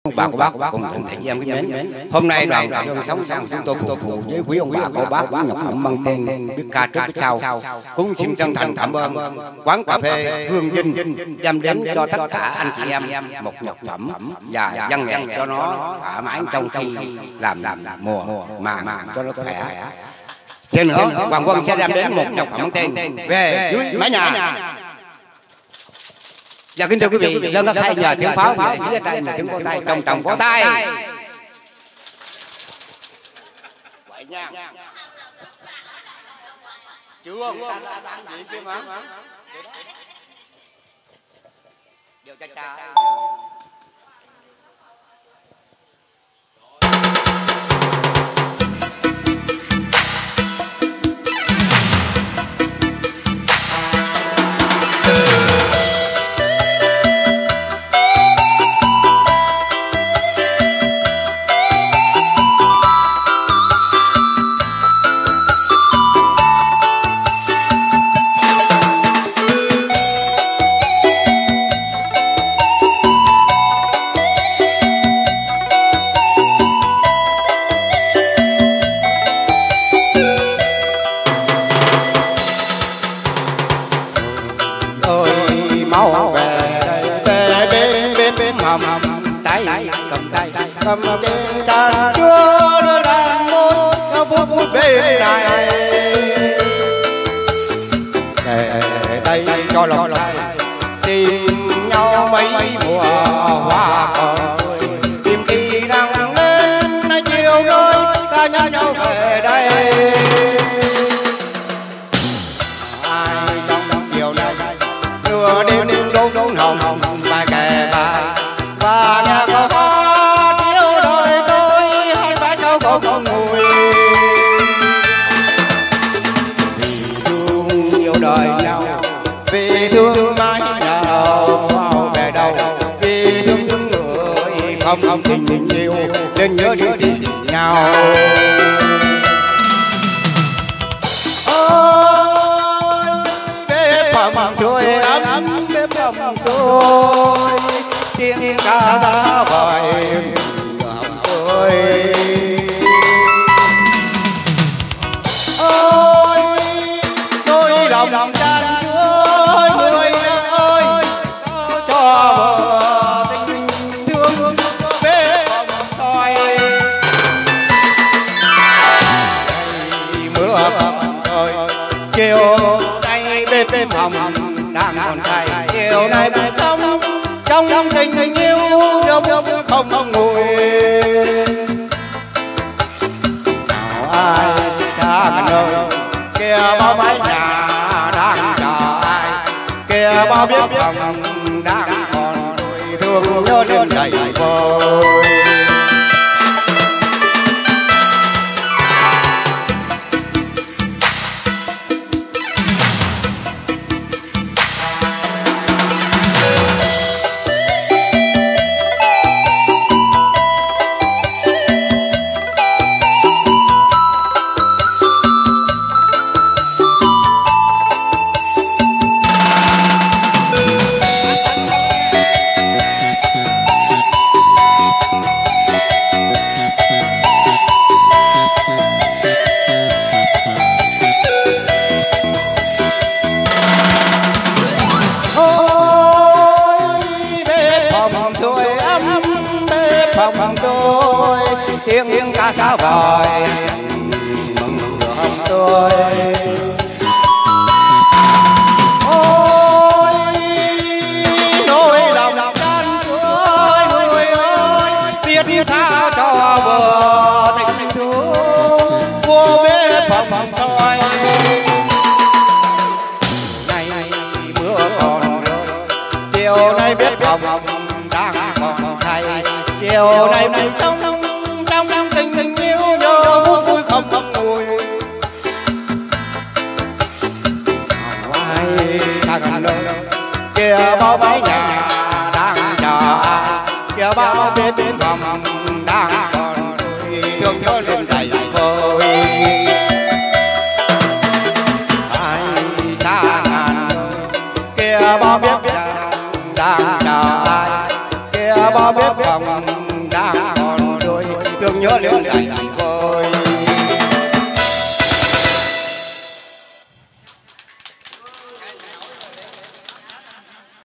bà cô bác cùng toàn thể chị em kính mến, hôm nay đoàn Đại Lương Sống Sang chúng tôi phục vụ với quý ông bà cô bác với nhạc phẩm mang tên biết ca trước biết sau. Cũng xin chân thành cảm ơn quán cà phê Hương Vinh đem đến cho tất cả anh chị em một nhạc phẩm và văn nghệ cho nó thoải mái trong khi làm mùa màng cho nó khỏe. Thêm nữa, Hoàng Quân sẽ đem đến một nhạc phẩm tên Về Dưới Mái Nhà. Và kính thưa quý vị, lên các thầy nhờ tiếng pháo về phía tay mà tiếng vỗ tay trong tròng vỗ tay. Chưa điều cha cha. Cầm trên tràn chúa đưa đàn môi theo phút phút bên này để đây cho lòng say tìm nhau mấy mùa hoa còn tươi tìm khi đang lên chiều nơi ta nhớ nhau về đây ai trong chiều này nửa đêm đốn hồng bài kè và nhà có con người vì thương yêu đời nhau vì thương mãi nào về đâu vì thương những người không tình yêu nên nhớ đi nhau ôi bếp hầm sưởi ấm bếp hầm tôi tiếng ca ra vời ơi lòng chan chúa người ơi cho vợ tình thương bếp soi mưa trời chiều nay bếp hồng đang còn say chiều nay bên sông trong tình yêu không nguôi nào ai xa gần nơi kia bao mái nhà đang chờ ai kia bao biết lòng đang còn đôi thương nhớ lên đầy vơi tiếng ca sao vời mừng hồng tôi ôi nỗi lòng chan chúa người ơi biết sao cho vừa tình thương vô bếp hồng soi này mưa còn rơi chiều nay bếp hồng đang còn say chiều nay mây sông tình yêu nhớ vui không nguôi ai xa gần nơi kia bao mái nhà đang chờ kia bao bên phòng đang còn thương nhớ lên đầy vơi ai xa ngàn kia bao bếp đang chờ ai kia bao bếp phòng lửa lửa đầy vơi.